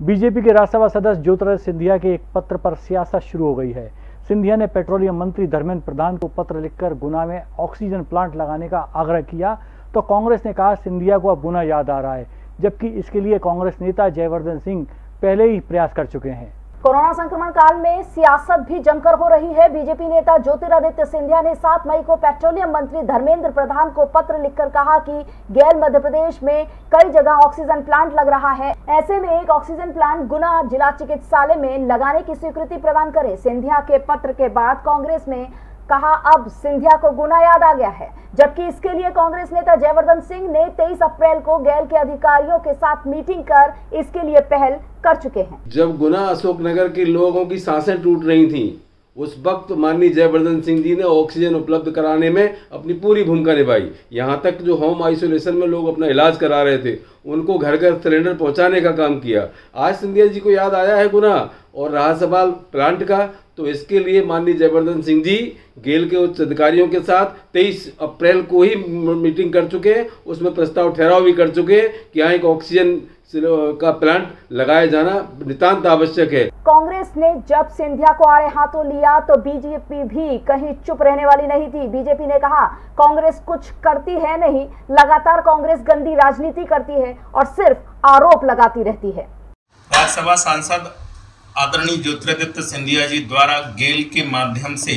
BJP के राज्यसभा सदस्य ज्योतिरादित्य सिंधिया के एक पत्र पर सियासत शुरू हो गई है। सिंधिया ने पेट्रोलियम मंत्री धर्मेंद्र प्रधान को पत्र लिखकर गुना में ऑक्सीजन प्लांट लगाने का आग्रह किया तो कांग्रेस ने कहा सिंधिया को अब गुना याद आ रहा है, जबकि इसके लिए कांग्रेस नेता जयवर्धन सिंह पहले ही प्रयास कर चुके हैं। कोरोना संक्रमण काल में सियासत भी जमकर हो रही है। बीजेपी नेता ज्योतिरादित्य सिंधिया ने 7 मई को पेट्रोलियम मंत्री धर्मेंद्र प्रधान को पत्र लिखकर कहा कि गैल मध्य प्रदेश में कई जगह ऑक्सीजन प्लांट लग रहा है, ऐसे में एक ऑक्सीजन प्लांट गुना जिला चिकित्सालय में लगाने की स्वीकृति प्रदान करे। सिंधिया के पत्र के बाद कांग्रेस में कहा अब सिंधिया को गुना याद आ गया है, जबकि इसके लिए कांग्रेस नेता जयवर्धन सिंह ने 23 अप्रैल को गैल के अधिकारियों के साथ मीटिंग कर इसके लिए पहल कर चुके हैं। जब गुना अशोकनगर के लोगों की सांसें टूट रही थीं, उस वक्त माननीय जयवर्धन सिंह जी ने ऑक्सीजन उपलब्ध कराने में अपनी पूरी भूमिका निभाई। यहाँ तक जो होम आइसोलेशन में लोग अपना इलाज करा रहे थे, उनको घर घर सिलेंडर पहुँचाने का काम किया। आज सिंधिया जी को याद आया है गुना और रहा सवाल प्लांट का, तो इसके लिए माननीय जयवर्धन सिंह जी गेल के उच्च अधिकारियों के साथ 23 अप्रैल को ही मीटिंग कर चुके हैं। उसमें प्रस्ताव ठहराव भी कर चुके हैं कि यहाँ एक ऑक्सीजन का प्लांट लगाया जाना नितांत आवश्यक है। कांग्रेस ने जब सिंधिया को आड़े हाथों लिया तो बीजेपी भी कहीं चुप रहने वाली नहीं थी। बीजेपी ने कहा कांग्रेस कुछ करती है नहीं, लगातार कांग्रेस गंदी राजनीति करती है और सिर्फ आरोप लगाती रहती है। राज्यसभा सांसद आदरणीय ज्योतिरादित्य सिंधिया जी द्वारा गेल के माध्यम से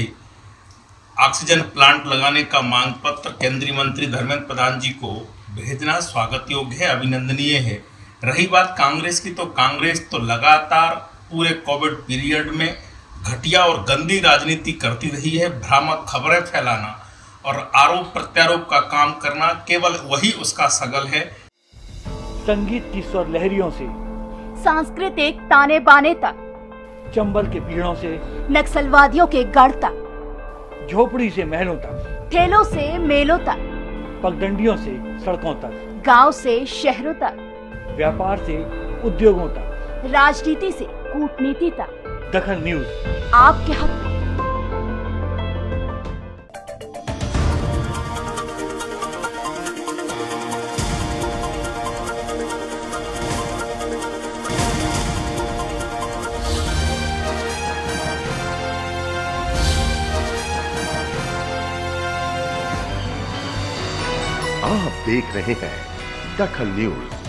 ऑक्सीजन प्लांट लगाने का मांग पत्र केंद्रीय मंत्री धर्मेंद्र प्रधान जी को भेजना स्वागत योग्य है, अभिनंदनीय है। रही बात कांग्रेस की, तो कांग्रेस तो लगातार पूरे कोविड पीरियड में घटिया और गंदी राजनीति करती रही है। भ्रामक खबरें फैलाना और आरोप प्रत्यारोप का काम करना, केवल वही उसका सगल है। संगीत की स्वर लहरियों से सांस्कृतिक ताने बाने तक, चंबल के पीड़ों से नक्सलवादियों के गढ़ तक, झोपड़ी से महलों तक, ठेलों से मेलों तक, पगडंडियों से सड़कों तक, गांव से शहरों तक, व्यापार से उद्योगों तक, राजनीति से कूटनीति तक, दखल न्यूज आपके हाथ में। आप देख रहे हैं दखल न्यूज।